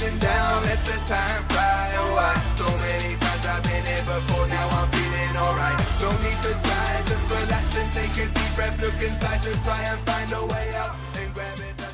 sitting down, let the time fly. Oh, so many times I've been here before, now I'm feeling alright. No need to try, just relax and take a deep breath. Look inside to try and find a way out and grab it.